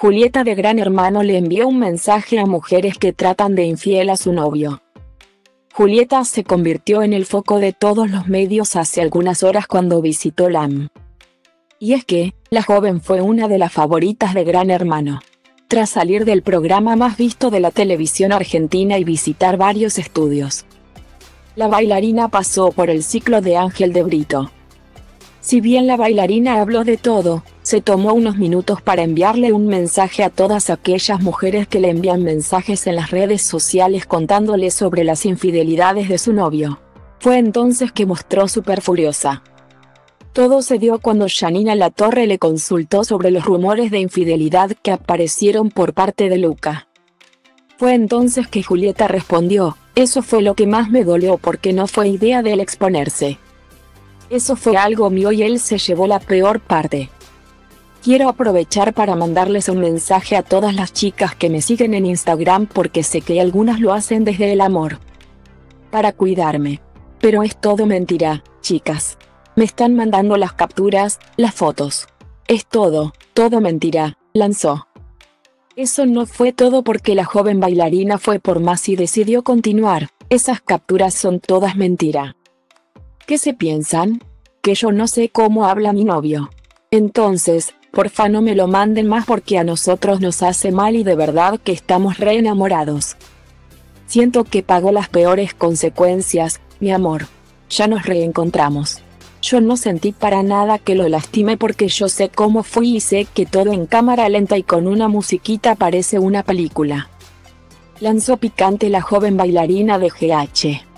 Julieta de Gran Hermano le envió un mensaje a mujeres que tratan de infiel a su novio. Julieta se convirtió en el foco de todos los medios hace algunas horas cuando visitó LAM. Y es que, la joven fue una de las favoritas de Gran Hermano. Tras salir del programa más visto de la televisión argentina y visitar varios estudios, la bailarina pasó por el ciclo de Ángel de Brito. Si bien la bailarina habló de todo, se tomó unos minutos para enviarle un mensaje a todas aquellas mujeres que le envían mensajes en las redes sociales contándole sobre las infidelidades de su novio. Fue entonces que mostró súper furiosa. Todo se dio cuando Yanina Latorre le consultó sobre los rumores de infidelidad que aparecieron por parte de Luca. Fue entonces que Julieta respondió: "Eso fue lo que más me dolió porque no fue idea de él exponerse. Eso fue algo mío y él se llevó la peor parte. Quiero aprovechar para mandarles un mensaje a todas las chicas que me siguen en Instagram porque sé que algunas lo hacen desde el amor. Para cuidarme. Pero es todo mentira, chicas. Me están mandando las capturas, las fotos. Es todo mentira", lanzó. Eso no fue todo porque la joven bailarina fue por más y decidió continuar: "Esas capturas son todas mentira. ¿Qué se piensan? Que yo no sé cómo habla mi novio. Entonces, porfa no me lo manden más porque a nosotros nos hace mal y de verdad que estamos re enamorados. Siento que pagó las peores consecuencias, mi amor. Ya nos reencontramos. Yo no sentí para nada que lo lastime porque yo sé cómo fui y sé que todo en cámara lenta y con una musiquita parece una película", lanzó picante la joven bailarina de GH.